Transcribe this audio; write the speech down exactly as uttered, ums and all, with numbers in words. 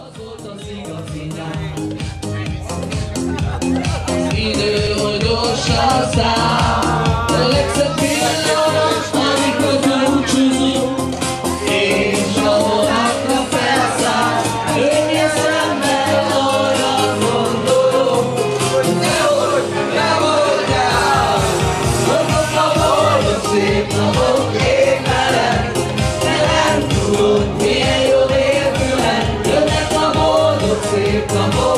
az volt az igazi nyár. Az idő, hogy gyorsan száll, a legszebb pillanat, amikor búcsúzunk, és a vonatra felszáll, könnyű szemmel arra gondolok, hogy nehogy, nehogy áll. Azok a boldog szép napok ég velem, de nem tudod, milyen jó nélkülem, jönnek a boldog szép napok.